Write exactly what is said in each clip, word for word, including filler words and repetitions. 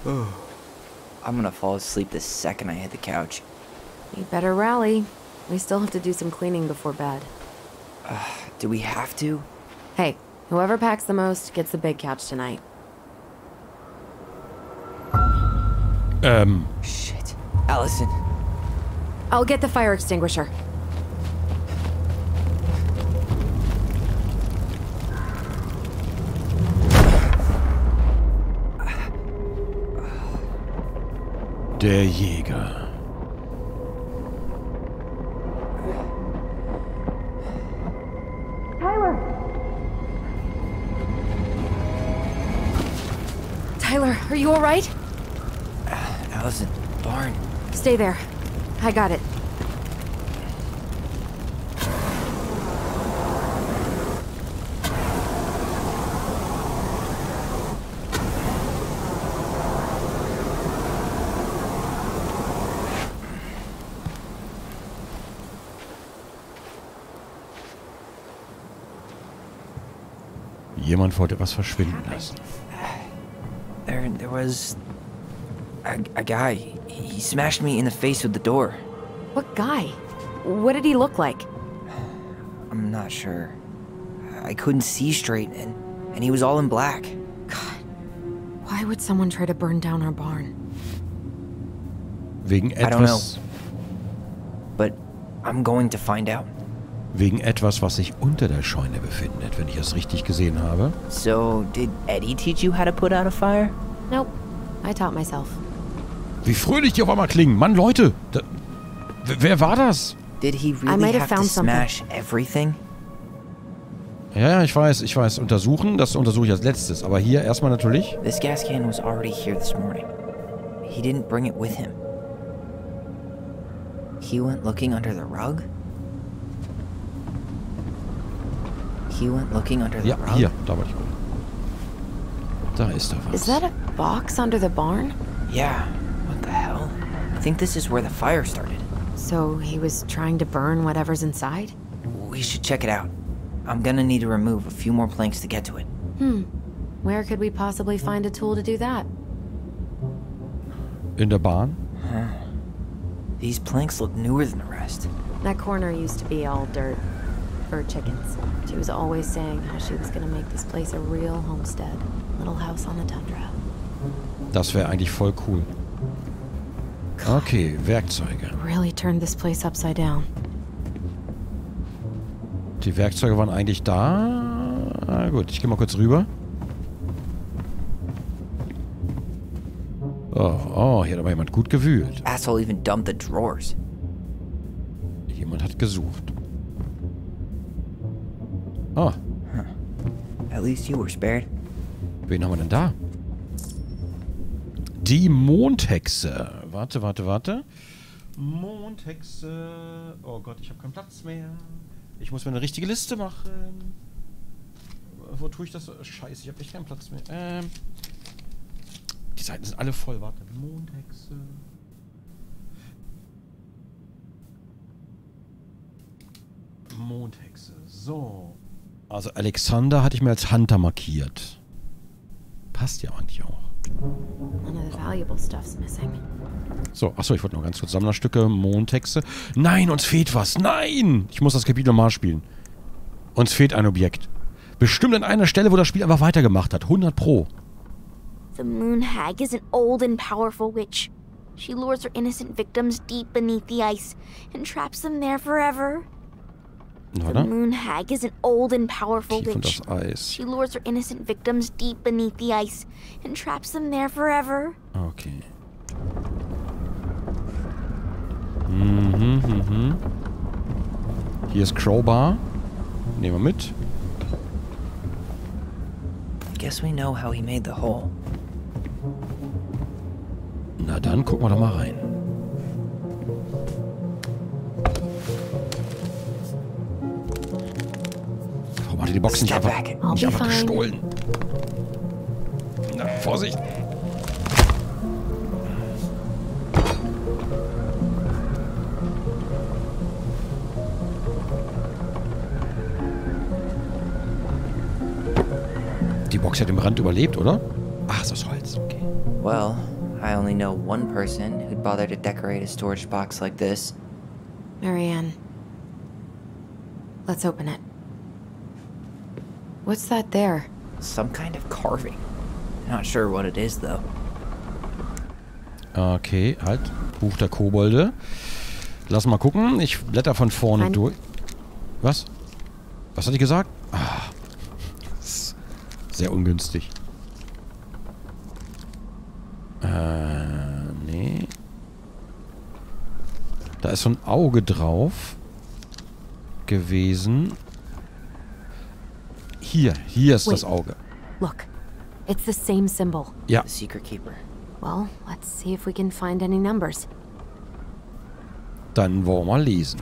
I'm gonna fall asleep the second I hit the couch. You better rally. We still have to do some cleaning before bed. Uh, do we have to? Hey, whoever packs the most gets the big couch tonight. Ähm. Shit. Allison. I'll get the fire extinguisher. Der Jäger. Tyler! Tyler, are you alright? Uh, Allison, barn. Stay there. I got it. Jemand wollte was verschwinden lassen. There, there was a, a guy. He smashed me in the face with the door. What guy? What did he look like? I'm not sure. I couldn't see straight, and, and he was all in black. God, why would someone try to burn down our barn? Wegen I don't know. etwas, But I'm going to find out. wegen etwas, was sich unter der Scheune befindet, wenn ich es richtig gesehen habe. So, did Eddie teach you how to put out a fire? Nope. I taught myself. Wie fröhlich die auf einmal klingen. Mann, Leute. Da, wer war das? Did he I really might have have to found something. smash everything? Ja, ja, ich weiß, ich weiß. Untersuchen, das untersuche ich als letztes. Aber hier erstmal natürlich. This gas can was already here this morning. He didn't bring it with him. He went looking under the rug? He went looking under the Ja, rug? hier. Da wollte ich gucken. Da ist da was. Is that a box under the barn? Yeah. What the hell? I think this is where the fire started. So he was trying to burn whatever's inside? We should check it out. I'm gonna need to remove a few more planks to get to it. Hmm. Where could we possibly find a tool to do that? In der Bahn? Huh. These planks look newer than the rest. That corner used to be all dirt for chickens. She was always saying how she was gonna make this place a real homestead. Little house on the tundra. Das wäre eigentlich voll cool. Okay, Werkzeuge. Really turned this place upside down. Die Werkzeuge waren eigentlich da. Na gut, ich gehe mal kurz rüber. Oh, oh, hier hat aber jemand gut gewühlt. Asshole even dumped the drawers. Jemand hat gesucht. Oh, At least you were spared. wen haben wir denn da? Die Mondhexe. Warte, warte, warte. Mondhexe. Oh Gott, ich habe keinen Platz mehr. Ich muss mir eine richtige Liste machen. Wo tue ich das? Scheiße, ich habe echt keinen Platz mehr. Ähm, die Seiten sind alle voll. Warte. Mondhexe. Mondhexe. So. Also Alexander hatte ich mir als Hunter markiert. Passt ja eigentlich auch. None of the valuable stuff's missing. So, achso, ich wollte noch ganz kurz Sammlerstücke, Mondhexe. Nein, uns fehlt was. Nein! Ich muss das Kapitel nochmal spielen. Uns fehlt ein Objekt. Bestimmt an einer Stelle, wo das Spiel einfach weitergemacht hat. hundert Pro. The Moon Hag is an old and powerful witch. She lures her innocent victims deep beneath the ice and traps them there forever. The Warte. Moon Hag is an old and powerful Tief unter witch. das Eis. She lures her innocent victims deep beneath the ice and traps them there forever. Okay. Mhm, mhm. Hier ist Crowbar. Nehmen wir mit. Guess we know how he made the hole. Na dann, gucken wir doch mal rein. Warum hat er die Box nicht Step einfach, back. I'll nicht be einfach fine. gestohlen? Na, Vorsicht! Die Box hat im Brand überlebt, oder? Ach, ist das Holz, okay. Well, I only know one person who'd bother to decorate a storage box like this. Marianne. Let's open it. What's that there? Some kind of carving. Not sure what it is, though. Okay, halt. Buch der Kobolde. Lass mal gucken. Ich blätter von vorne Ein durch. Was? Was hatte ich gesagt? Ah, das ist sehr ungünstig. Äh, nee. Da ist so ein Auge drauf gewesen. Hier, hier ist Wait. das Auge. Look. It's the same symbol. Ja. The Secret Keeper. Well, let's see if we can find any numbers. Dann wollen wir lesen.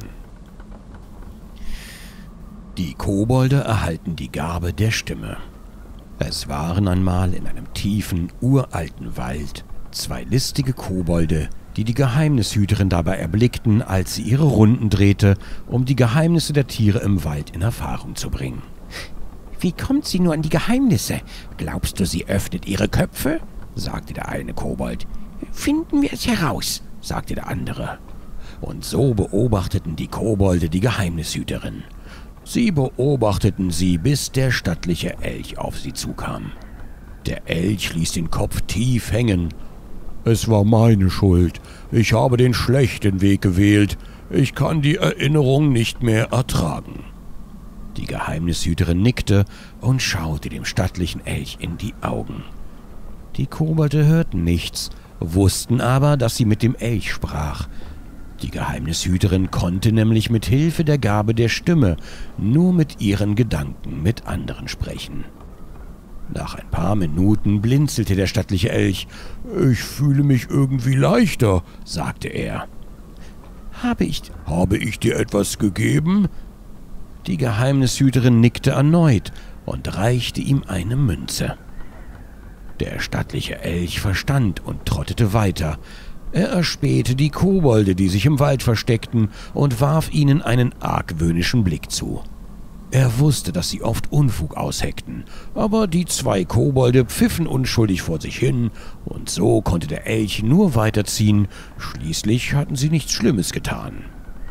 Die Kobolde erhalten die Gabe der Stimme. Es waren einmal in einem tiefen, uralten Wald zwei listige Kobolde, die die Geheimnishüterin dabei erblickten, als sie ihre Runden drehte, um die Geheimnisse der Tiere im Wald in Erfahrung zu bringen. »Wie kommt sie nur an die Geheimnisse? Glaubst du, sie öffnet ihre Köpfe?« sagte der eine Kobold. »Finden wir es heraus«, sagte der andere. Und so beobachteten die Kobolde die Geheimnishüterin. Sie beobachteten sie, bis der stattliche Elch auf sie zukam. Der Elch ließ den Kopf tief hängen. »Es war meine Schuld. Ich habe den schlechten Weg gewählt. Ich kann die Erinnerung nicht mehr ertragen.« Die Geheimnishüterin nickte und schaute dem stattlichen Elch in die Augen. Die Kobolde hörten nichts, wussten aber, dass sie mit dem Elch sprach. Die Geheimnishüterin konnte nämlich mit Hilfe der Gabe der Stimme nur mit ihren Gedanken mit anderen sprechen. Nach ein paar Minuten blinzelte der stattliche Elch. »Ich fühle mich irgendwie leichter«, sagte er. »Habe ich, habe ich dir etwas gegeben?« Die Geheimnishüterin nickte erneut und reichte ihm eine Münze. Der stattliche Elch verstand und trottete weiter. Er erspähte die Kobolde, die sich im Wald versteckten, und warf ihnen einen argwöhnischen Blick zu. Er wusste, dass sie oft Unfug ausheckten, aber die zwei Kobolde pfiffen unschuldig vor sich hin, und so konnte der Elch nur weiterziehen. Schließlich hatten sie nichts Schlimmes getan.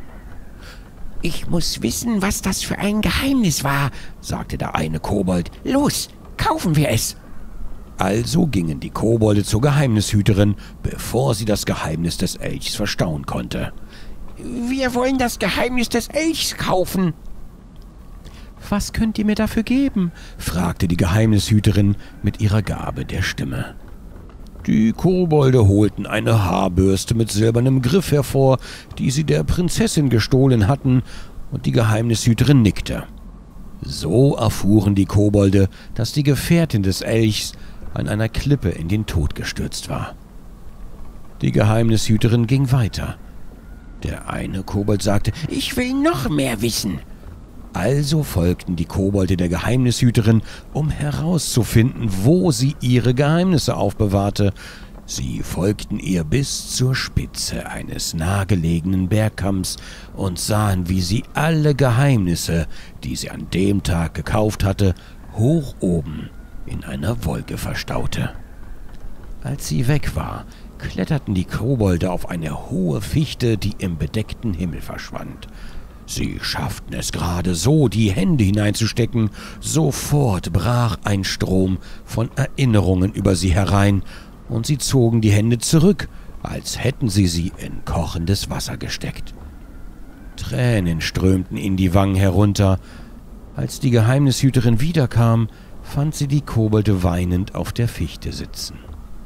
»Ich muss wissen, was das für ein Geheimnis war«, sagte der eine Kobold. »Los, kaufen wir es!« Also gingen die Kobolde zur Geheimnishüterin, bevor sie das Geheimnis des Elchs verstauen konnte. »Wir wollen das Geheimnis des Elchs kaufen.« »Was könnt ihr mir dafür geben?« fragte die Geheimnishüterin mit ihrer Gabe der Stimme. Die Kobolde holten eine Haarbürste mit silbernem Griff hervor, die sie der Prinzessin gestohlen hatten, und die Geheimnishüterin nickte. So erfuhren die Kobolde, dass die Gefährtin des Elchs an einer Klippe in den Tod gestürzt war. Die Geheimnishüterin ging weiter. Der eine Kobold sagte, »Ich will noch mehr wissen.« Also folgten die Kobolde der Geheimnishüterin, um herauszufinden, wo sie ihre Geheimnisse aufbewahrte. Sie folgten ihr bis zur Spitze eines nahegelegenen Bergkamms und sahen, wie sie alle Geheimnisse, die sie an dem Tag gekauft hatte, hoch oben in einer Wolke verstaute. Als sie weg war, kletterten die Kobolde auf eine hohe Fichte, die im bedeckten Himmel verschwand. Sie schafften es gerade so, die Hände hineinzustecken. Sofort brach ein Strom von Erinnerungen über sie herein, und sie zogen die Hände zurück, als hätten sie sie in kochendes Wasser gesteckt. Tränen strömten ihnen die Wangen herunter. Als die Geheimnishüterin wiederkam, fand sie die Kobolde weinend auf der Fichte sitzen.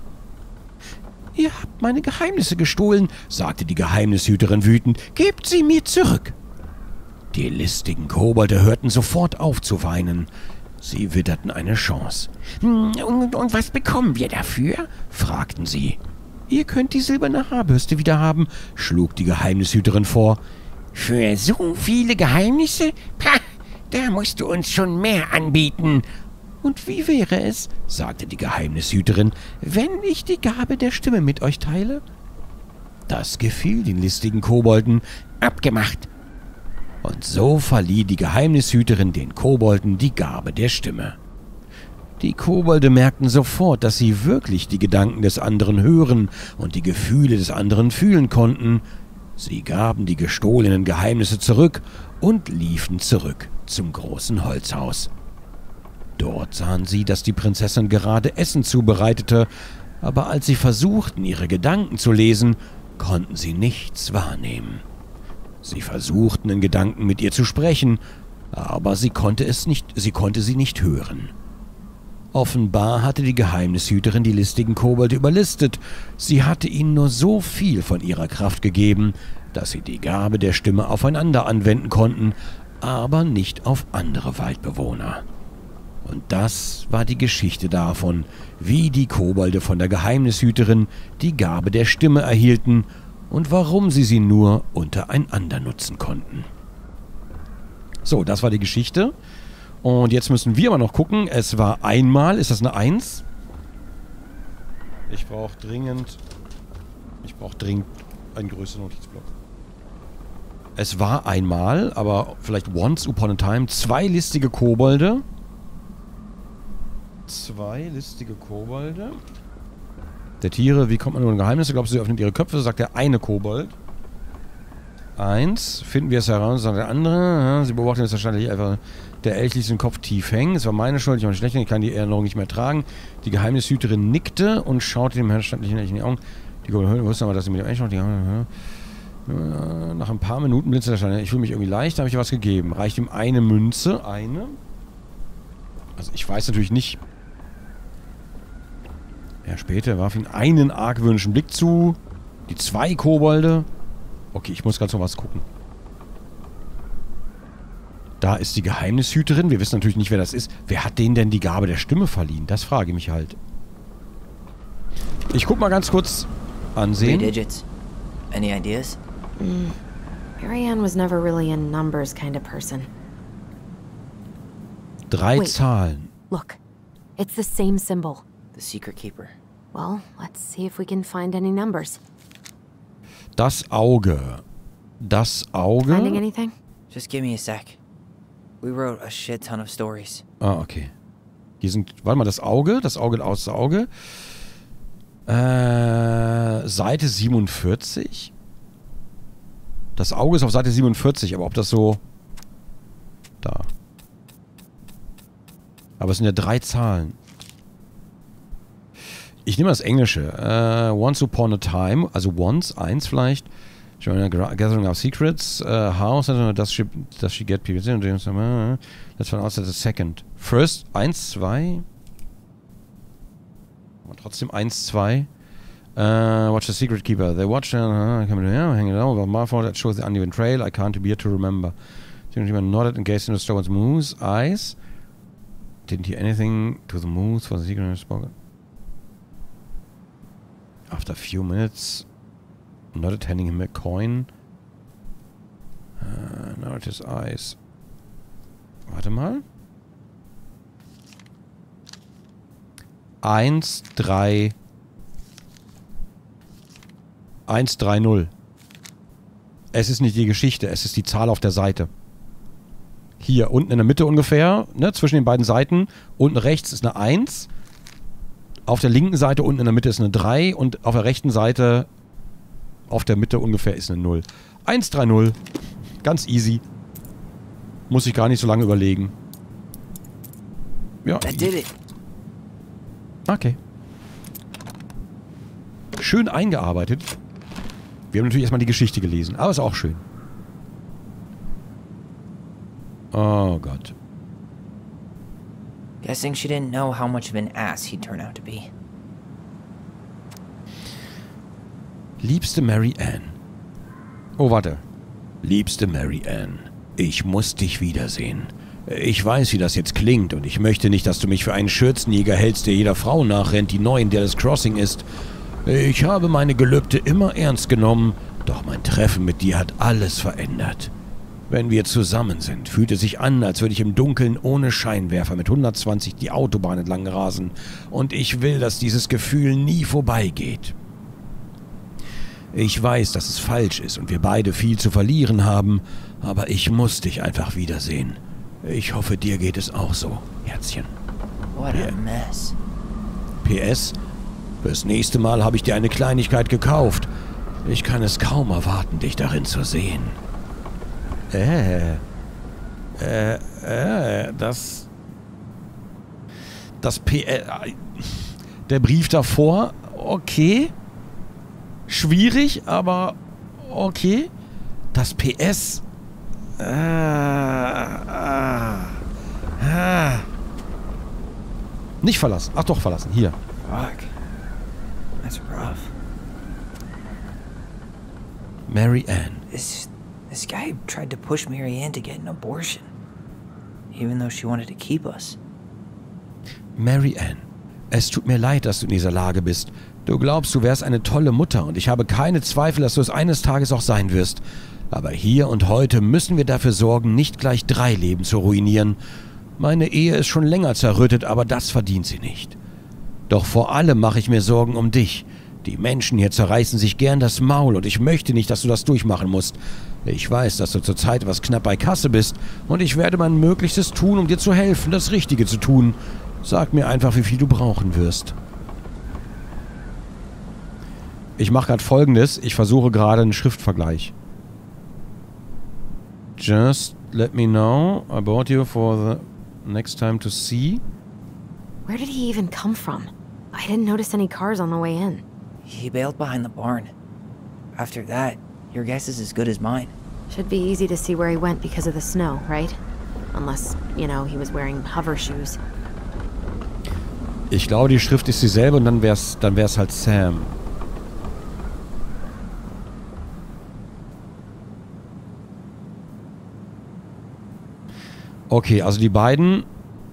»Ihr habt meine Geheimnisse gestohlen«, sagte die Geheimnishüterin wütend. »Gebt sie mir zurück!« Die listigen Kobolde hörten sofort auf zu weinen. Sie witterten eine Chance. Und, und was bekommen wir dafür?« fragten sie. »Ihr könnt die silberne Haarbürste wieder haben«, schlug die Geheimnishüterin vor. »Für so viele Geheimnisse? Pah, da musst du uns schon mehr anbieten.« »Und wie wäre es«, sagte die Geheimnishüterin, »wenn ich die Gabe der Stimme mit euch teile?« Das gefiel den listigen Kobolden. »Abgemacht!« Und so verlieh die Geheimnishüterin den Kobolden die Gabe der Stimme. Die Kobolde merkten sofort, dass sie wirklich die Gedanken des anderen hören und die Gefühle des anderen fühlen konnten. Sie gaben die gestohlenen Geheimnisse zurück und liefen zurück zum großen Holzhaus. Dort sahen sie, dass die Prinzessin gerade Essen zubereitete, aber als sie versuchten, ihre Gedanken zu lesen, konnten sie nichts wahrnehmen. Sie versuchten in Gedanken mit ihr zu sprechen, aber sie konnte es nicht, sie konnte sie nicht hören. Offenbar hatte die Geheimnishüterin die listigen Kobolde überlistet. Sie hatte ihnen nur so viel von ihrer Kraft gegeben, dass sie die Gabe der Stimme aufeinander anwenden konnten, aber nicht auf andere Waldbewohner. Und das war die Geschichte davon, wie die Kobolde von der Geheimnishüterin die Gabe der Stimme erhielten und warum sie sie nur untereinander nutzen konnten. So, das war die Geschichte. Und jetzt müssen wir aber noch gucken. Es war einmal, ist das eine eins? Ich brauche dringend, ich brauche dringend einen größeren Notizblock. Es war einmal, aber vielleicht once upon a time, zwei listige Kobolde. Zwei listige Kobolde. Der Tiere, wie kommt man nur in Geheimnisse? Glaubst du, sie öffnet ihre Köpfe? Sagt der eine Kobold. Eins. Finden wir es heraus, sagt der andere. Ja, sie beobachten jetzt wahrscheinlich einfach, der Elch ließ den Kopf tief hängen. Es war meine Schuld, ich war schlecht, ich kann die Erinnerung nicht mehr tragen. Die Geheimnishüterin nickte und schaute dem Herrn standlichen Elch in die Augen. Die Kobolde wusste aber, dass sie mit dem Elch noch die Nach ein paar Minuten blinzelte der Stein. Ich fühle mich irgendwie leicht, da habe ich dir was gegeben. Reicht ihm eine Münze. Eine. Also ich weiß natürlich nicht. Ja, später warf ihm einen argwöhnischen Blick zu. Die zwei Kobolde. Okay, ich muss gerade noch was gucken. Da ist die Geheimnishüterin. Wir wissen natürlich nicht, wer das ist. Wer hat denen denn die Gabe der Stimme verliehen? Das frage ich mich halt. Ich guck mal ganz kurz ansehen. Three digits. Any ideas? Mm. Marianne was never really a numbers kind of person. Drei Wait. Zahlen. Look, it's the same symbol. The secret keeper. Well, let's see if we can find any numbers. Das Auge. Das Auge. Finding anything? Just give me a sec. We wrote a shit ton of stories. Ah, okay. Hier sind, warte mal, das Auge. Das Auge aus das Auge. Äh, Seite siebenundvierzig. Das Auge ist auf Seite siebenundvierzig, aber ob das so... Da. Aber es sind ja drei Zahlen. Ich nehme das Englische. Uh, once upon a time, also once, eins vielleicht. Gathering of secrets. Uh, how does she, does she get people? Let's find out the second. First, eins, zwei. Aber trotzdem eins, zwei. Uh, watch the secret keeper. They watch, uh, hanging over Marford that shows the uneven trail. I can't bear to remember. Nodded and gazed into Stone's moose eyes. Didn't hear anything to the moose for the secret spoken. After a few minutes, nodded, handing him a coin. Uh, nodded his eyes. Warte mal. Eins, drei. Eins, drei, null. Es ist nicht die Geschichte, es ist die Zahl auf der Seite. Hier, unten in der Mitte ungefähr, ne, zwischen den beiden Seiten. Unten rechts ist eine eins. Auf der linken Seite unten in der Mitte ist eine drei. Und auf der rechten Seite, auf der Mitte ungefähr, ist eine null. eins, drei, null. Ganz easy. Muss ich gar nicht so lange überlegen. Ja. That did it. Okay. Schön eingearbeitet. Wir haben natürlich erstmal die Geschichte gelesen, aber ist auch schön. Oh Gott. Guessing she didn't know how much of an ass he'd turn out to be. Liebste Mary Ann. Oh, warte. Liebste Mary Ann, ich muss dich wiedersehen. Ich weiß, wie das jetzt klingt und ich möchte nicht, dass du mich für einen Schürzenjäger hältst, der jeder Frau nachrennt, die neu in Dallas Crossing ist. Ich habe meine Gelübde immer ernst genommen, doch mein Treffen mit dir hat alles verändert. Wenn wir zusammen sind, fühlt es sich an, als würde ich im Dunkeln ohne Scheinwerfer mit hundertzwanzig die Autobahn entlang rasen. Und ich will, dass dieses Gefühl nie vorbeigeht. Ich weiß, dass es falsch ist und wir beide viel zu verlieren haben, aber ich muss dich einfach wiedersehen. Ich hoffe, dir geht es auch so, Herzchen. What a mess. P S. Fürs nächste Mal habe ich dir eine Kleinigkeit gekauft. Ich kann es kaum erwarten, dich darin zu sehen. Äh. Äh, äh, das... Das P S... Der Brief davor, okay. Schwierig, aber okay. Das P S... Äh, äh, äh. Nicht verlassen. Ach doch, verlassen. Hier. Fuck. That's rough. Mary Ann. This this guy tried to push Mary Ann to get an abortion, even though she wanted to keep us. Mary Ann, es tut mir leid, dass du in dieser Lage bist. Du glaubst, du wärst eine tolle Mutter und ich habe keine Zweifel, dass du es eines Tages auch sein wirst. Aber hier und heute müssen wir dafür sorgen, nicht gleich drei Leben zu ruinieren. Meine Ehe ist schon länger zerrüttet, aber das verdient sie nicht. Doch vor allem mache ich mir Sorgen um dich. Die Menschen hier zerreißen sich gern das Maul und ich möchte nicht, dass du das durchmachen musst. Ich weiß, dass du zurzeit etwas knapp bei Kasse bist und ich werde mein Möglichstes tun, um dir zu helfen, das Richtige zu tun. Sag mir einfach, wie viel du brauchen wirst. Ich mache gerade Folgendes. Ich versuche gerade einen Schriftvergleich. Just let me know. I bought you for the next time to see. Where did he even come from? I didn't notice any cars on the way in. He bailed behind the barn. After that, your guess is as good as mine. Should be easy to see where he went because of the snow, right? Unless, you know, he was wearing hover shoes. Ich glaube, die Schrift ist dieselbe und dann wär's, dann wär's halt Sam. Okay, also die beiden...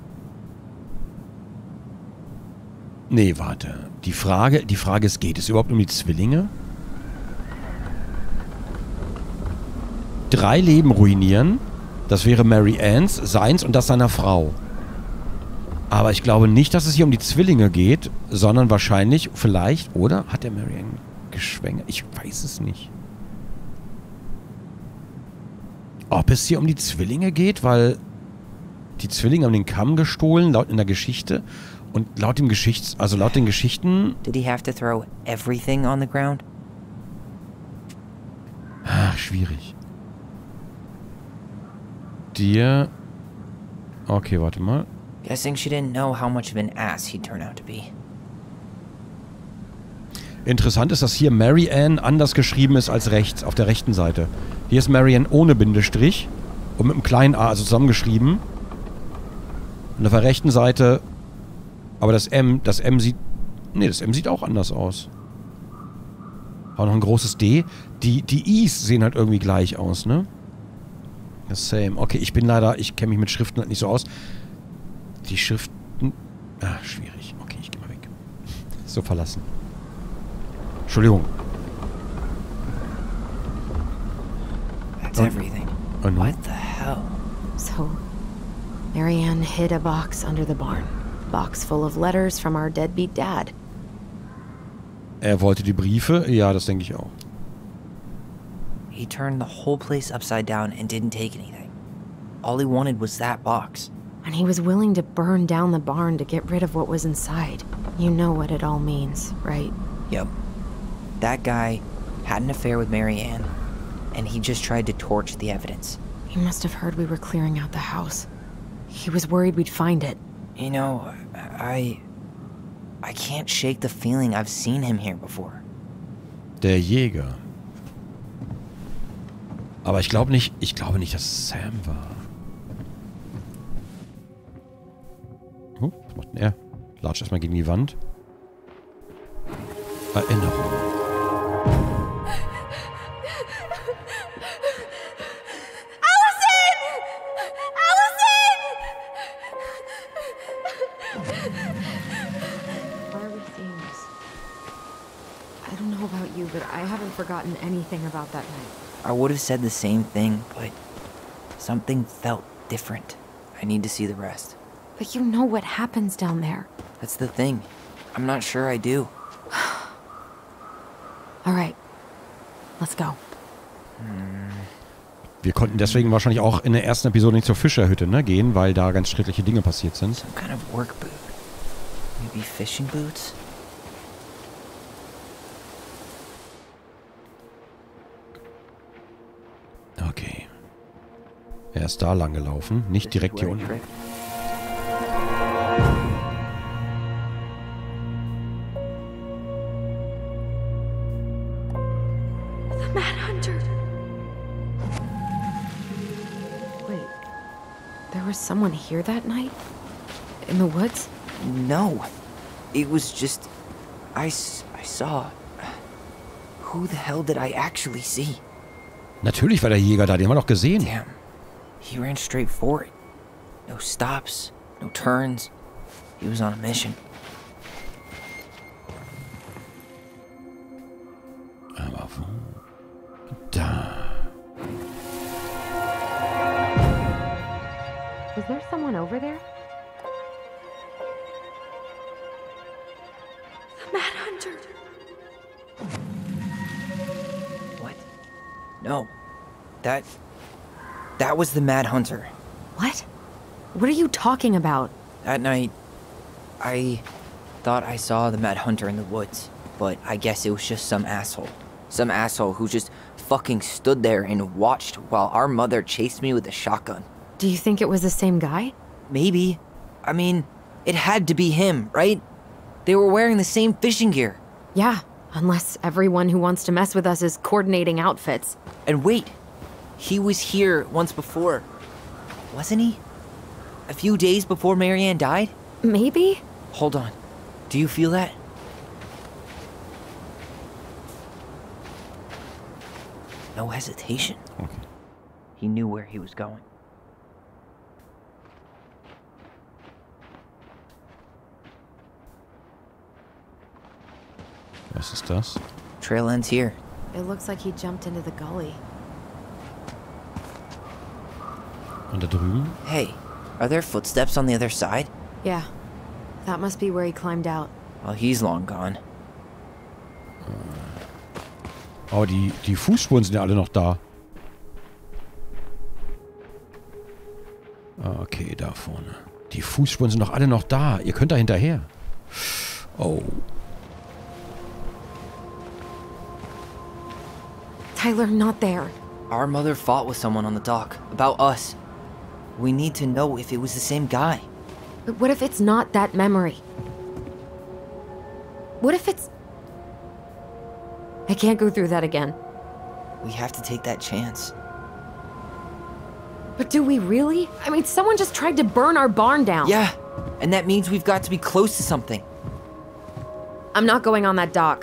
Nee, warte. Die Frage, die Frage ist, geht es überhaupt um die Zwillinge? Drei Leben ruinieren. Das wäre Mary Anns, seins und das seiner Frau. Aber ich glaube nicht, dass es hier um die Zwillinge geht, sondern wahrscheinlich, vielleicht, oder? Hat der Mary Ann geschwängert? Ich weiß es nicht. Ob es hier um die Zwillinge geht, weil die Zwillinge haben den Kamm gestohlen, laut in der Geschichte. Und laut dem Geschichts... Also laut den Geschichten... Did he have to throw everything on the ground? Ach, schwierig. Dir... Okay, warte mal. Guessing she didn't know how much of an ass he'd turn out to be. Interessant ist, dass hier Mary Ann anders geschrieben ist als rechts, auf der rechten Seite. Hier ist Mary Ann ohne Bindestrich und mit einem kleinen A, also zusammengeschrieben. Und auf der rechten Seite... Aber das M, das M sieht... Nee, das M sieht auch anders aus. Auch noch ein großes D. Die, die I's sehen halt irgendwie gleich aus, ne? The same. Okay, ich bin leider... Ich kenne mich mit Schriften halt nicht so aus. Die Schriften... Ah, schwierig. Okay, ich geh mal weg. So verlassen. Entschuldigung. That's Oh. everything. Oh, no. What the hell? So, Mary Ann hid a box under the barn. Box full of letters from our deadbeat dad. Er wollte die Briefe? Ja, das denke ich auch. He turned the whole place upside down and didn't take anything. All he wanted was that box. And he was willing to burn down the barn to get rid of what was inside. You know what it all means, right? Yep. That guy had an affair with Mary Ann, and he just tried to torch the evidence. He must have heard we were clearing out the house. He was worried we'd find it. You know, I... I can't shake the feeling I've seen him here before. Der Jäger. Aber ich glaube nicht, ich glaube nicht, dass es Sam war. Oh, was macht denn er? Latscht erstmal gegen die Wand. Erinnerung. Why are we seeing this? I don't know about you, but I haven't forgotten anything about that night. I would have said the same thing, but something felt different. I need to see the rest. But you know what happens down there. That's the thing. I'm not sure I do. All right, let's go. Wir konnten deswegen wahrscheinlich auch in der ersten Episode nicht zur Fischerhütte, ne, gehen, weil da ganz schreckliche Dinge passiert sind. Some kind of work boot. Maybe fishing boots? Okay. Er ist da lang gelaufen, nicht This direkt is hier where I unten. tripped. The Mad Hunter. Wait. There was someone here that night? In the woods? No. It was just... I, s- I saw... Who the hell did I actually see? Natürlich war der Jäger da, den haben wir doch gesehen. Damn. He ran straight for it. No stops, no turns. He was on a mission. Aber wo? Da. Was there someone over there? The Mad Hunter. What? No. That... That was the Mad Hunter. What? What are you talking about? That night, I thought I saw the Mad Hunter in the woods, but I guess it was just some asshole. Some asshole who just fucking stood there and watched while our mother chased me with a shotgun. Do you think it was the same guy? Maybe. I mean, it had to be him, right? They were wearing the same fishing gear. Yeah, unless everyone who wants to mess with us is coordinating outfits. And wait, he was here once before, wasn't he? A few days before Marianne died? Maybe? Hold on. Do you feel that? No hesitation. Okay. He knew where he was going. Was ist das? Trail ends here. It looks like he jumped into the gully. Und da drüben? Hey, are there footsteps on the other side? Yeah, that must be where he climbed out. Well, he's long gone. Oh, die, die Fußspuren sind ja alle noch da. Ah, okay, da vorne. Die Fußspuren sind doch alle noch da. Ihr könnt da hinterher. Oh. Tyler, not there. Our mother fought with someone on the dock about us. We need to know if it was the same guy. But what if it's not that memory? What if it's... I can't go through that again. We have to take that chance. But do we really? I mean, someone just tried to burn our barn down. Yeah, and that means we've got to be close to something. I'm not going on that dock.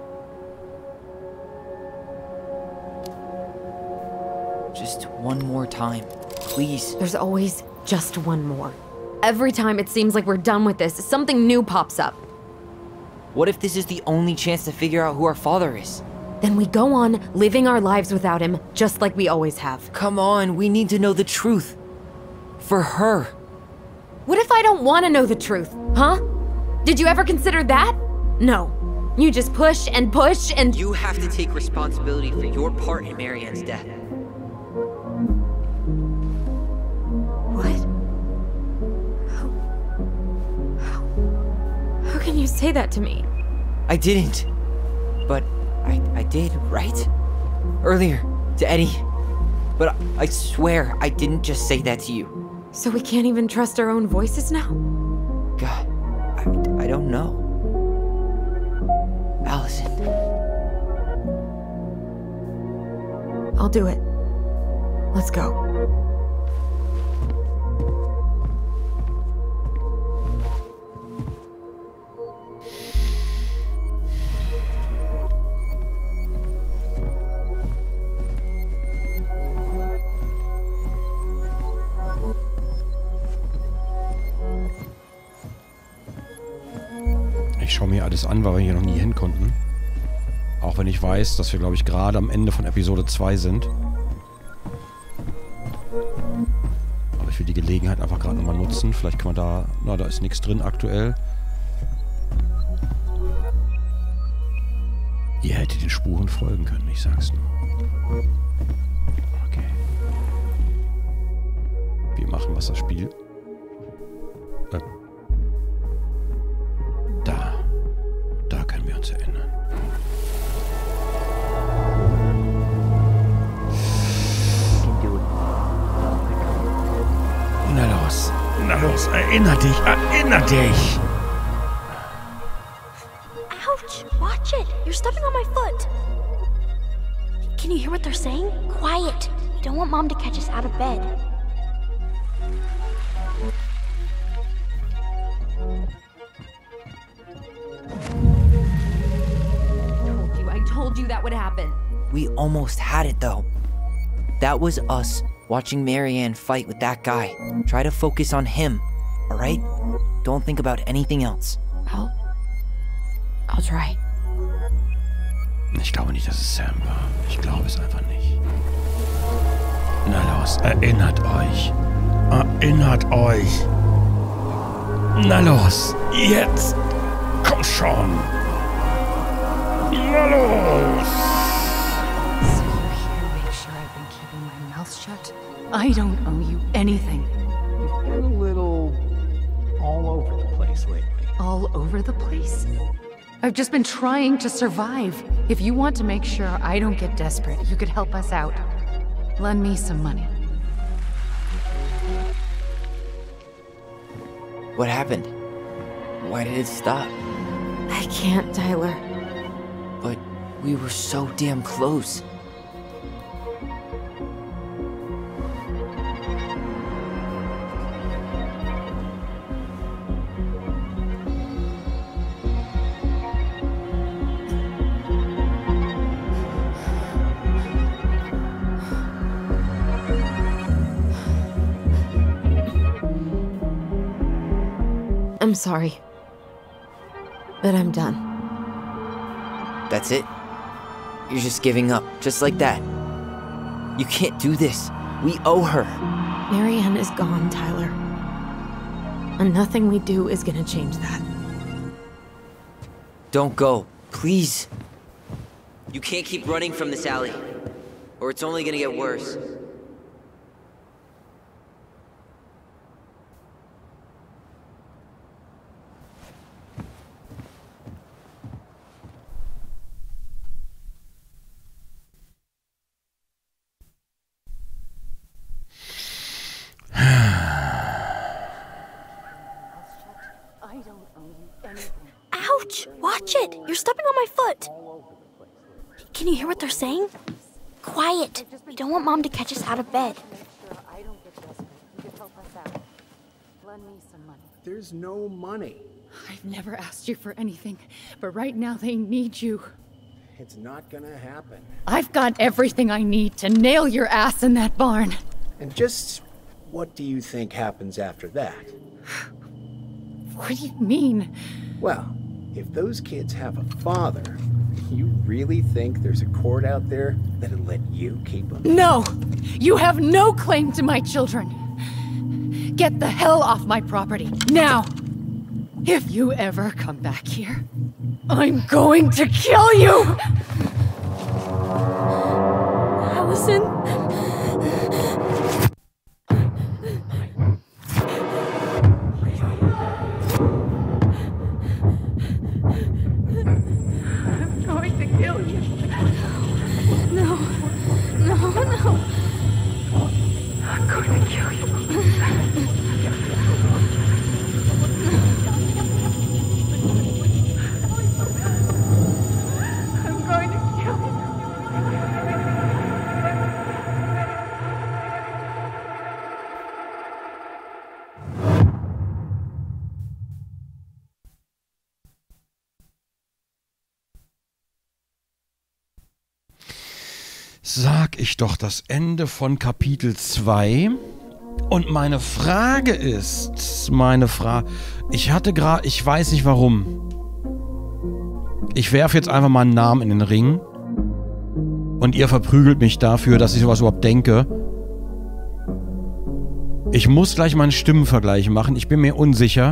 Just one more time, please. There's always just one more. Every time it seems like we're done with this, something new pops up. What if this is the only chance to figure out who our father is? Then we go on living our lives without him, just like we always have. Come on, we need to know the truth. For her. What if I don't want to know the truth, huh? Did you ever consider that? No. You just push and push and... You have to take responsibility for your part in Marianne's death. What? How... How... How can you say that to me? I didn't. But I, I did, right? Earlier, to Eddie. But I, I swear I didn't just say that to you. So we can't even trust our own voices now? God, I, I don't know. Allison. I'll do it. Let's go. Ich schaue mir alles an, weil wir hier noch nie hin konnten. Auch wenn ich weiß, dass wir, glaube ich, gerade am Ende von Episode zwei sind. Aber ich will die Gelegenheit einfach gerade nochmal nutzen. Vielleicht kann man da... Na, da ist nichts drin aktuell. Ihr hättet den Spuren folgen können, ich sag's nur. Okay. machen, was das Spiel... Äh, da. Da können wir uns erinnern. Na los. Na los, erinner dich, erinner dich! Ouch! Watch it! You're stepping on my foot! Can you hear what they're saying? Quiet! We don't want Mom to catch us out of bed. I told you, I told you that would happen. We almost had it, though. That was us watching Marianne fight with that guy. Try to focus on him, alright? Don't think about anything else. I'll... I'll try. Ich glaube nicht, dass es Sam war. Ich glaube es einfach nicht. Na los, erinnert euch. Erinnert euch. Na los, jetzt. Komm schon. Na los. So you're here to make sure I've been keeping my mouth shut? I don't owe you anything. You've been a little all over the place lately. All over the place? I've just been trying to survive. If you want to make sure I don't get desperate, you could help us out. Lend me some money. What happened? Why did it stop? I can't, Tyler. But we were so damn close. I'm sorry. But I'm done. That's it? You're just giving up, just like that. You can't do this. We owe her. Marianne is gone, Tyler. And nothing we do is gonna change that. Don't go, please. You can't keep running from this alley, or it's only gonna get worse. Ouch! Watch it! You're stepping on my foot! Can you hear what they're saying? Quiet! We don't want Mom to catch us out of bed. I don't get desperate. You could help us out. Lend me some money. There's no money. I've never asked you for anything, but right now they need you. It's not gonna happen. I've got everything I need to nail your ass in that barn. And just what do you think happens after that? What do you mean? Well, if those kids have a father, you really think there's a court out there that'll let you keep them? No! You have no claim to my children! Get the hell off my property, now! If you ever come back here, I'm going to kill you! Allison? I'm going to kill you. No. No, no. I'm going to kill you. I'm going to kill you. Sag ich doch das Ende von Kapitel zwei. Und meine Frage ist, meine Frage, ich hatte gerade, ich weiß nicht warum. Ich werfe jetzt einfach mal einen Namen in den Ring. Und ihr verprügelt mich dafür, dass ich sowas überhaupt denke. Ich muss gleich mal einen Stimmenvergleich machen, ich bin mir unsicher.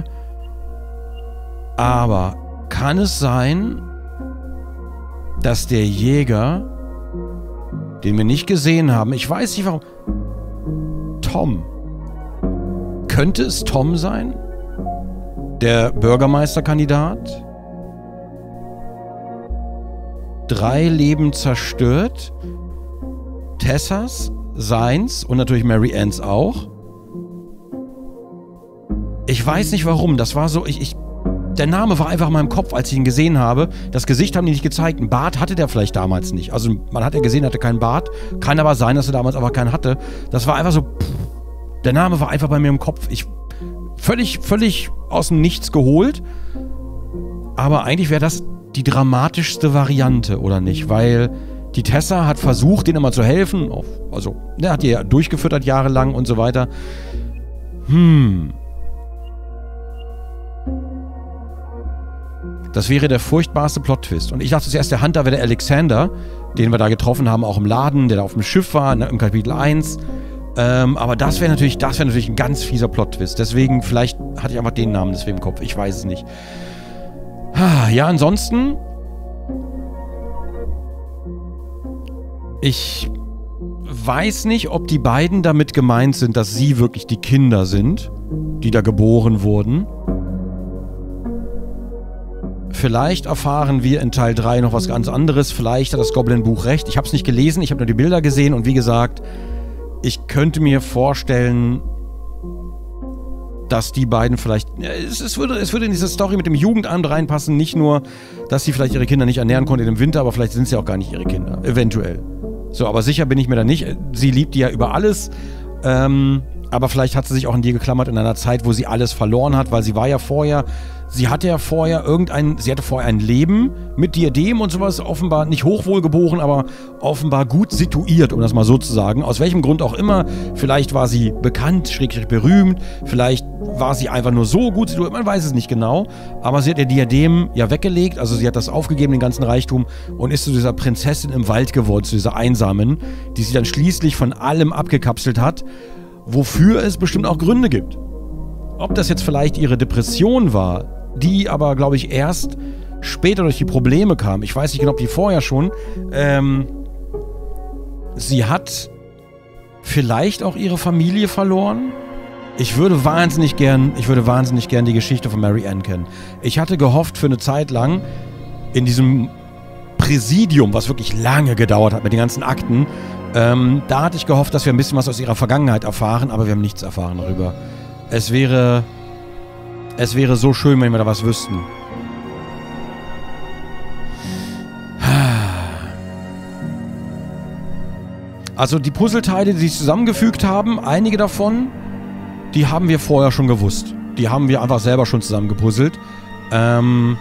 Aber kann es sein, dass der Jäger, den wir nicht gesehen haben, ich weiß nicht warum, Tom, Könnte es Tom sein? Der Bürgermeisterkandidat? Drei Leben zerstört. Tessas, seins und natürlich Mary Anns auch. Ich weiß nicht warum. Das war so, ich, ich, der Name war einfach in meinem Kopf, als ich ihn gesehen habe. Das Gesicht haben die nicht gezeigt. Ein Bart hatte der vielleicht damals nicht. Also man hat ja gesehen, er hatte keinen Bart. Kann aber sein, dass er damals aber keinen hatte. Das war einfach so, pff, der Name war einfach bei mir im Kopf. Ich, völlig, völlig aus dem Nichts geholt. Aber eigentlich wäre das die dramatischste Variante, oder nicht? Weil die Tessa hat versucht, denen immer zu helfen. Also, er hat die ja durchgefüttert jahrelang und so weiter. Hm. Das wäre der furchtbarste Plot-Twist. Und ich dachte zuerst, der Hunter wäre der Alexander, den wir da getroffen haben, auch im Laden, der da auf dem Schiff war, im Kapitel eins. Ähm, aber das wäre natürlich, das wäre natürlich ein ganz fieser Plot-Twist. Deswegen, vielleicht hatte ich einfach den Namen deswegen im Kopf. Ich weiß es nicht. Ja, ansonsten... Ich weiß nicht, ob die beiden damit gemeint sind, dass sie wirklich die Kinder sind, die da geboren wurden. Vielleicht erfahren wir in Teil drei noch was ganz anderes. Vielleicht hat das Goblin-Buch recht. Ich habe es nicht gelesen, ich habe nur die Bilder gesehen. Und wie gesagt, ich könnte mir vorstellen, dass die beiden vielleicht... Es, es, würde, es würde in diese Story mit dem Jugendamt reinpassen. Nicht nur, dass sie vielleicht ihre Kinder nicht ernähren konnten im Winter, aber vielleicht sind sie auch gar nicht ihre Kinder. Eventuell. So, aber sicher bin ich mir da nicht. Sie liebt die ja über alles. Ähm, aber vielleicht hat sie sich auch an die geklammert in einer Zeit, wo sie alles verloren hat, weil sie war ja vorher... Sie hatte ja vorher irgendein, sie hatte vorher ein Leben mit Diadem und sowas, offenbar nicht hochwohlgeboren, aber offenbar gut situiert, um das mal so zu sagen. Aus welchem Grund auch immer. Vielleicht war sie bekannt, schrägstrich berühmt, vielleicht war sie einfach nur so gut situiert, man weiß es nicht genau. Aber sie hat ihr Diadem ja weggelegt, also sie hat das aufgegeben, den ganzen Reichtum, und ist zu dieser Prinzessin im Wald geworden, zu dieser Einsamen, die sie dann schließlich von allem abgekapselt hat, wofür es bestimmt auch Gründe gibt. Ob das jetzt vielleicht ihre Depression war, die aber, glaube ich, erst später durch die Probleme kam. Ich weiß nicht genau, ob die vorher schon. Ähm, sie hat vielleicht auch ihre Familie verloren. Ich würde wahnsinnig gern, ich würde wahnsinnig gern die Geschichte von Mary Ann kennen. Ich hatte gehofft für eine Zeit lang in diesem Präsidium, was wirklich lange gedauert hat mit den ganzen Akten, ähm, da hatte ich gehofft, dass wir ein bisschen was aus ihrer Vergangenheit erfahren, aber wir haben nichts erfahren darüber. Es wäre... Es wäre so schön, wenn wir da was wüssten. Also die Puzzleteile, die sie zusammengefügt haben, einige davon, die haben wir vorher schon gewusst. Die haben wir einfach selber schon zusammengepuzzelt. Ähm,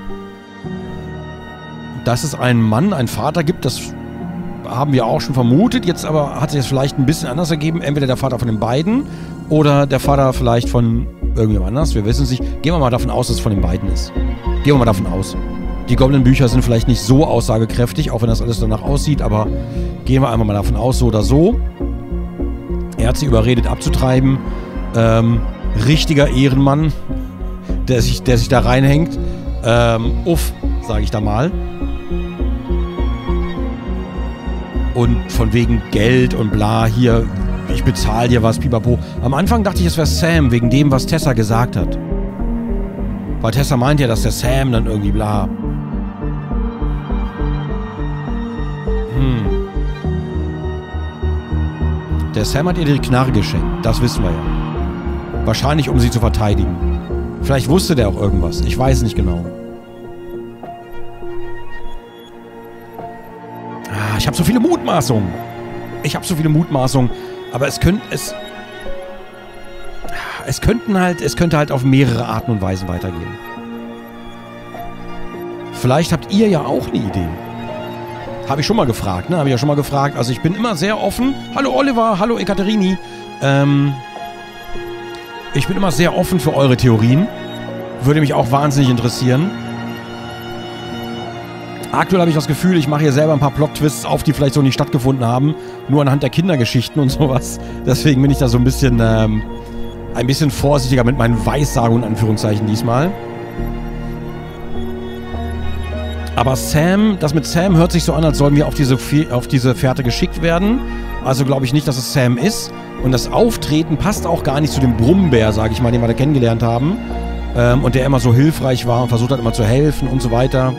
dass es einen Mann, einen Vater gibt, das haben wir auch schon vermutet. Jetzt aber hat sich das vielleicht ein bisschen anders ergeben. Entweder der Vater von den beiden oder der Vater vielleicht von irgendjemand anders. Wir wissen es nicht. Gehen wir mal davon aus, dass es von den beiden ist. Gehen wir mal davon aus. Die Goblin-Bücher sind vielleicht nicht so aussagekräftig, auch wenn das alles danach aussieht, aber gehen wir einfach mal davon aus, so oder so. Er hat sie überredet abzutreiben. Ähm, richtiger Ehrenmann, der sich, der sich da reinhängt. Ähm, uff, sage ich da mal. Und von wegen Geld und bla, hier, ich bezahle dir was, pipapo. Am Anfang dachte ich, es wäre Sam, wegen dem, was Tessa gesagt hat. Weil Tessa meint ja, dass der Sam dann irgendwie bla. Hm. Der Sam hat ihr die Knarre geschenkt, das wissen wir ja. Wahrscheinlich, um sie zu verteidigen. Vielleicht wusste der auch irgendwas, ich weiß nicht genau. Ich habe so viele Mutmaßungen. Ich habe so viele Mutmaßungen. Aber es könnte... Es, es könnten halt... Es könnte halt auf mehrere Arten und Weisen weitergehen. Vielleicht habt ihr ja auch eine Idee. Habe ich schon mal gefragt, ne? Habe ich ja schon mal gefragt. Also ich bin immer sehr offen. Hallo Oliver, hallo Ekaterini. Ähm... Ich bin immer sehr offen für eure Theorien. Würde mich auch wahnsinnig interessieren. Aktuell habe ich das Gefühl, ich mache hier selber ein paar Plot-Twists auf, die vielleicht so nicht stattgefunden haben. Nur anhand der Kindergeschichten und sowas. Deswegen bin ich da so ein bisschen, ähm, ein bisschen vorsichtiger mit meinen Weissagungen, in Anführungszeichen, diesmal. Aber Sam, das mit Sam hört sich so an, als sollen wir auf diese, auf diese Fährte geschickt werden. Also glaube ich nicht, dass es Sam ist. Und das Auftreten passt auch gar nicht zu dem Brummbär, sage ich mal, den wir da kennengelernt haben. Ähm, und der immer so hilfreich war und versucht hat, immer zu helfen und so weiter.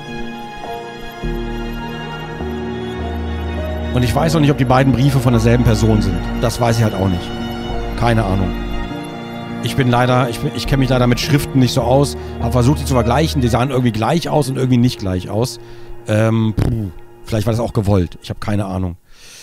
Und ich weiß auch nicht, ob die beiden Briefe von derselben Person sind. Das weiß ich halt auch nicht. Keine Ahnung. Ich bin leider, ich, ich kenne mich leider mit Schriften nicht so aus. Habe versucht, die zu vergleichen. Die sahen irgendwie gleich aus und irgendwie nicht gleich aus. Ähm, puh, vielleicht war das auch gewollt. Ich habe keine Ahnung.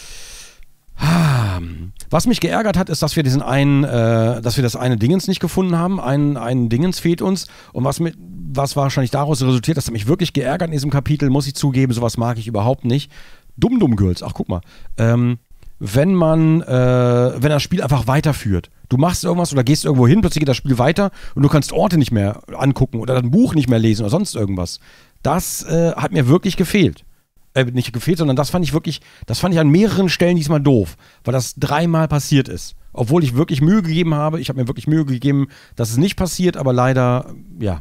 Was mich geärgert hat, ist, dass wir diesen einen, äh, dass wir das eine Dingens nicht gefunden haben. Ein, ein Dingens fehlt uns. Und was, mit, was wahrscheinlich daraus resultiert, das hat mich wirklich geärgert in diesem Kapitel, muss ich zugeben. Sowas mag ich überhaupt nicht. Dumm-Dumm-Girls. Ach, guck mal. Ähm, wenn man, äh, wenn das Spiel einfach weiterführt. Du machst irgendwas oder gehst irgendwo hin, plötzlich geht das Spiel weiter und du kannst Orte nicht mehr angucken oder ein Buch nicht mehr lesen oder sonst irgendwas. Das äh, hat mir wirklich gefehlt. Äh, nicht gefehlt, sondern das fand ich wirklich, das fand ich an mehreren Stellen diesmal doof, weil das dreimal passiert ist. Obwohl ich wirklich Mühe gegeben habe, ich habe mir wirklich Mühe gegeben, dass es nicht passiert, aber leider, ja,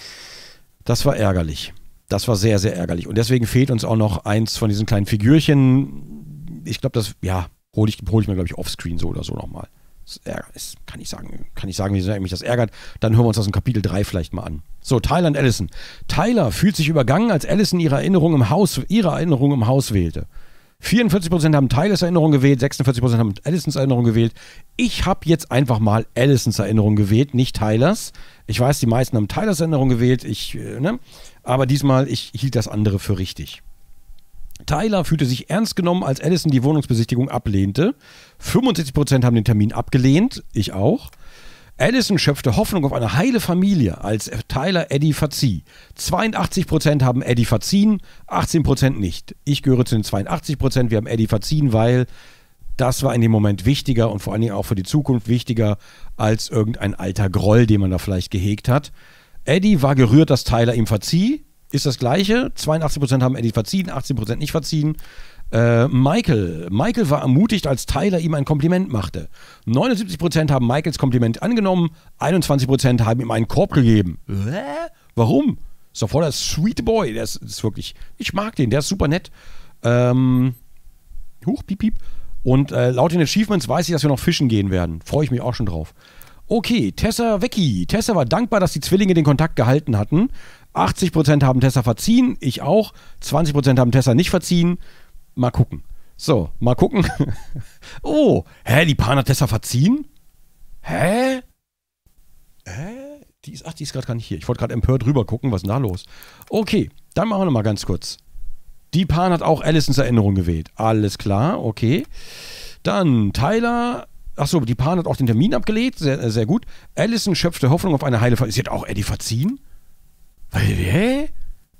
das war ärgerlich. Das war sehr, sehr ärgerlich. Und deswegen fehlt uns auch noch eins von diesen kleinen Figürchen. Ich glaube, das, ja, hole ich, hol ich mir, glaube ich, offscreen so oder so nochmal. Das ärgert, das kann ich sagen, kann ich sagen, wie sehr mich das ärgert. Dann hören wir uns das in Kapitel drei vielleicht mal an. So, Tyler und Allison. Tyler fühlt sich übergangen, als Allison ihre Erinnerung im Haus, ihre Erinnerung im Haus wählte. vierundvierzig Prozent haben Tylers Erinnerung gewählt, sechsundvierzig Prozent haben Allisons Erinnerung gewählt. Ich habe jetzt einfach mal Allisons Erinnerung gewählt, nicht Tylers. Ich weiß, die meisten haben Tylers Erinnerung gewählt, ich, ne? Aber diesmal, ich hielt das andere für richtig. Tyler fühlte sich ernst genommen, als Allison die Wohnungsbesichtigung ablehnte. fünfundsechzig Prozent haben den Termin abgelehnt, ich auch. Allison schöpfte Hoffnung auf eine heile Familie, als Tyler Eddie verzieh. zweiundachtzig Prozent haben Eddie verziehen, achtzehn Prozent nicht. Ich gehöre zu den zweiundachtzig Prozent, wir haben Eddie verziehen, weil das war in dem Moment wichtiger und vor allen Dingen auch für die Zukunft wichtiger als irgendein alter Groll, den man da vielleicht gehegt hat. Eddie war gerührt, dass Tyler ihm verzieh. Ist das Gleiche. zweiundachtzig Prozent haben Eddie verziehen, achtzehn Prozent nicht verziehen. Äh, Michael. Michael war ermutigt, als Tyler ihm ein Kompliment machte. neunundsiebzig Prozent haben Michaels Kompliment angenommen, einundzwanzig Prozent haben ihm einen Korb gegeben. Hä? Warum? Ist doch voll der sweet boy. Der ist, ist wirklich, ich mag den, der ist super nett. Ähm, huch, piep, piep. Und äh, laut den Achievements weiß ich, dass wir noch fischen gehen werden. Freue ich mich auch schon drauf. Okay, Tessa Vecchi. Tessa war dankbar, dass die Zwillinge den Kontakt gehalten hatten. achtzig Prozent haben Tessa verziehen, ich auch. zwanzig Prozent haben Tessa nicht verziehen. Mal gucken. So, mal gucken. Oh, hä, die Pan hat Tessa verziehen? Hä? Hä? Die ist, ach, die ist gerade gar nicht hier. Ich wollte gerade empört rüber gucken, was ist denn da los? Okay, dann machen wir nochmal ganz kurz. Die Pan hat auch Allisons Erinnerung gewählt. Alles klar, okay. Dann Tyler. Achso, die Pan hat auch den Termin abgelehnt. Sehr, sehr gut. Allison schöpfte Hoffnung auf eine heile Familie. Sie hat auch Eddie verziehen? Hä?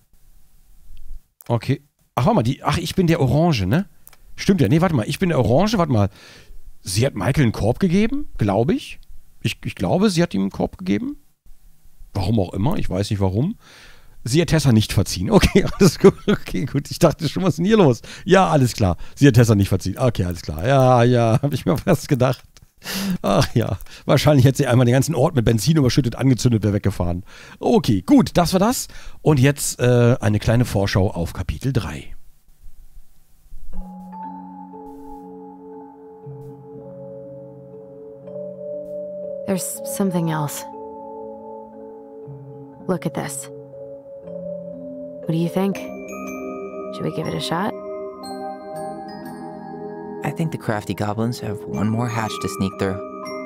Okay. Ach, warte mal, die, ach, ich bin der Orange, ne? Stimmt ja, nee, warte mal, ich bin der Orange, warte mal. Sie hat Michael einen Korb gegeben, glaube ich. ich. Ich glaube, sie hat ihm einen Korb gegeben. Warum auch immer, ich weiß nicht warum. Sie hat Tessa nicht verziehen. Okay, alles gut. Okay, gut. Ich dachte schon, was ist denn hier los? Ja, alles klar. Sie hat Tessa nicht verziehen. Okay, alles klar. Ja, ja, habe ich mir fast gedacht. Ach ja, wahrscheinlich hätte sie einmal den ganzen Ort mit Benzin überschüttet, angezündet, wäre weggefahren. Okay, gut, das war das. Und jetzt äh, eine kleine Vorschau auf Kapitel drei. There's something else. Look at this. What do you think? Should we give it a shot? I think the crafty goblins have one more hatch to sneak through.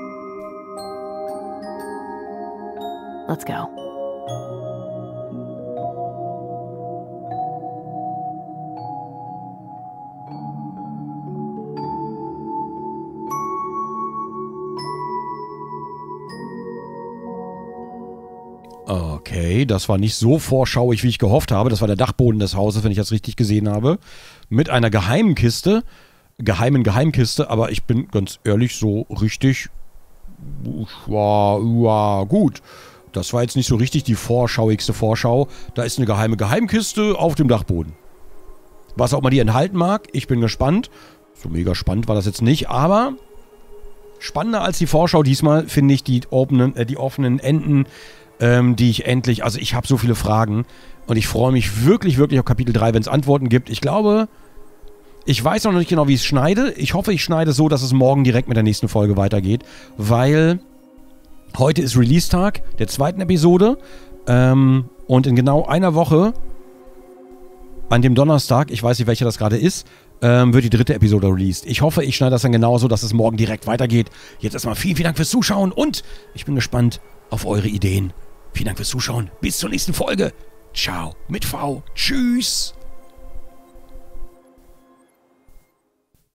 Let's go. Okay, das war nicht so vorschauig, wie ich gehofft habe. Das war der Dachboden des Hauses, wenn ich das richtig gesehen habe. Mit einer geheimen Kiste. Geheimen Geheimkiste, aber ich bin ganz ehrlich so richtig. War, war gut. Das war jetzt nicht so richtig die vorschauigste Vorschau. Da ist eine geheime Geheimkiste auf dem Dachboden. Was auch immer die enthalten mag, ich bin gespannt. So mega spannend war das jetzt nicht, aber spannender als die Vorschau diesmal finde ich die offenen, äh, die offenen Enden, ähm, die ich endlich, also ich habe so viele Fragen und ich freue mich wirklich, wirklich auf Kapitel drei, wenn es Antworten gibt. Ich glaube, Ich weiß noch nicht genau, wie ich es schneide. Ich hoffe, ich schneide so, dass es morgen direkt mit der nächsten Folge weitergeht, weil heute ist Release-Tag der zweiten Episode ähm, und in genau einer Woche, an dem Donnerstag, ich weiß nicht, welcher das gerade ist, ähm, wird die dritte Episode released. Ich hoffe, ich schneide das dann genauso, dass es morgen direkt weitergeht. Jetzt erstmal vielen, vielen Dank fürs Zuschauen und ich bin gespannt auf eure Ideen. Vielen Dank fürs Zuschauen. Bis zur nächsten Folge. Ciao mit V. Tschüss.